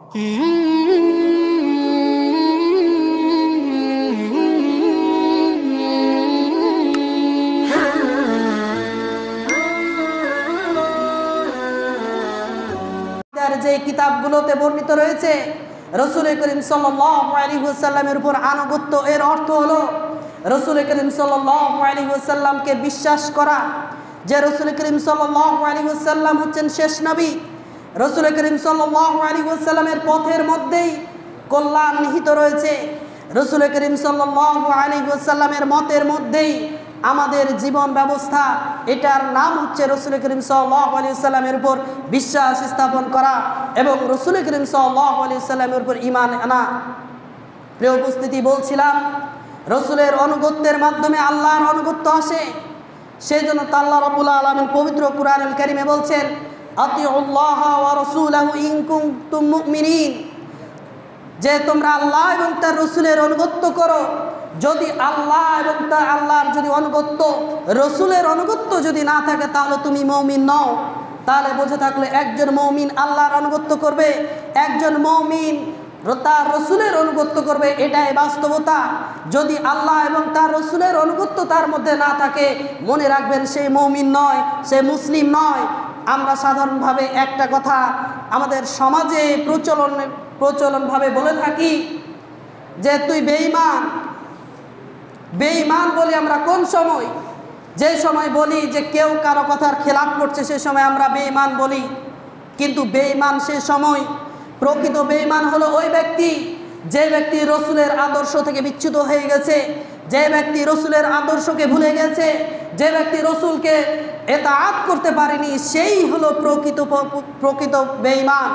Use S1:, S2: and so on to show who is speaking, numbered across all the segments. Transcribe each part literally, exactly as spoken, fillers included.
S1: যে কিতাবগুলোতে বর্ণিত রয়েছে রাসূল করিম সাল্লাল্লাহু আলাইহি ওয়াসাল্লামের উপর আনুগত্য, এর অর্থ হলো রাসূল করিম সাল্লাল্লাহু আলাইহি ওয়াসাল্লামকে বিশ্বাস করা যে রাসূল করিম সাল্লাল্লাহু আলাইহি ওয়াসাল্লাম হচ্ছেন শেষ নবী। রাসূল করিম সাল্লাল্লাহু আলাইহি ওয়াসাল্লামের পথের মধ্যেই কল্যাণ নিহিত রয়েছে। রাসূল করিম সাল্লাল্লাহু আলাইহি ওয়াসাল্লামের মতের মধ্যেই আমাদের জীবন ব্যবস্থা, এটার নাম হচ্ছে রাসূল করিম সাল্লাল্লাহু আলাইহি ওয়াসাল্লামের উপর বিশ্বাস স্থাপন করা এবং রাসূল করিম সাল্লাল্লাহু আলাইহি ওয়াসাল্লামের উপর ঈমান আনা। প্রিয় উপস্থিতি, বলছিলাম রাসূলের অনুগত্যের মাধ্যমে আল্লাহর অনুগত্য আসে। সেই জন্য আল্লাহ রাব্বুল আলামিন পবিত্র কুরআনুল কারীমে বলছেন, আতিউল্লাহ ওয়া রাসূলাহু ইন কুনতুম মুমিনিন, যে তোমরা আল্লাহ এবং তার রাসূলের অনুগত্য করো। যদি আল্লাহ এবং তার আল্লাহর যদি অনুগত্য, রাসূলের অনুগত্য যদি না থাকে তাহলে তুমি মুমিন নও। তাহলে বুঝে থাকলে একজন মুমিন আল্লাহর অনুগত্য করবে, একজন মুমিন তার রাসূলের অনুগত্য করবে, এটাই বাস্তবতা। যদি আল্লাহ এবং তার রাসূলের অনুগত্য তার মধ্যে না থাকে, মনে রাখবেন সে মুমিন নয়, সে মুসলিম নয়। আমরা সাধারণভাবে একটা কথা আমাদের সমাজে প্রচলন প্রচলনভাবে বলে থাকি যে তুই বেঈমান। বেঈমান বলি আমরা কোন সময়? যে সময় বলি যে কেউ কারো কথার খেলাপ করছে সে সময় আমরা বেঈমান বলি। কিন্তু বেঈমান সে সময়, প্রকৃত বেঈমান হলো ওই ব্যক্তি যে ব্যক্তি রাসূলের আদর্শ থেকে বিচ্যুত হয়ে গেছে, যে ব্যক্তি রাসূলের আদর্শকে ভুলে গেছে, যে ব্যক্তি রাসূলকে ইতাআত করতে পারেনি, সেই হলো প্রকৃত প্রকৃত বেঈমান।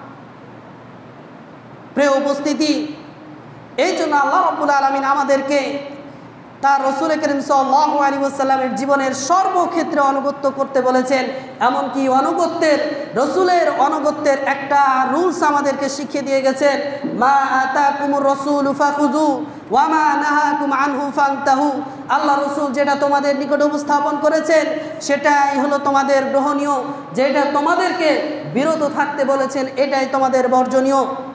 S1: প্রিয় উপস্থিতি, এই জন্য আল্লাহ রাব্বুল আলামিন আমাদেরকে তার রাসূল করিম সাল্লাল্লাহু আলাইহি ওয়াসাল্লামের জীবনের সর্বক্ষেত্রে অনুগত্য করতে বলেছেন। এমনকি অনুগত্যের, রাসূলের অনুগত্যের একটা রুলস আমাদেরকে শিখিয়ে দিয়ে গেছেন, মা আতাকুমুর রাসূলু ফাখুযু ওয়া মা নাহাকুম আনহু ফান্তাহু। আল্লাহ রাসূল যেটা তোমাদের নিকট উপস্থাপন করেছেন সেটাই হলো তোমাদের গ্রহণীয়, যেটা তোমাদেরকে বিরত থাকতে বলেছেন এটাই তোমাদের বর্জনীয়।